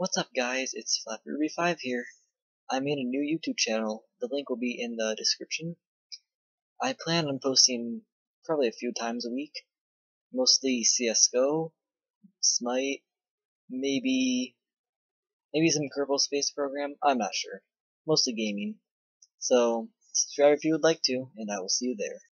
What's up guys, it's FlopyRuby5 here. I made a new YouTube channel, the link will be in the description. I plan on posting probably a few times a week, mostly CSGO, Smite, maybe some Kerbal Space Program, I'm not sure. Mostly gaming. So, subscribe if you would like to, and I will see you there.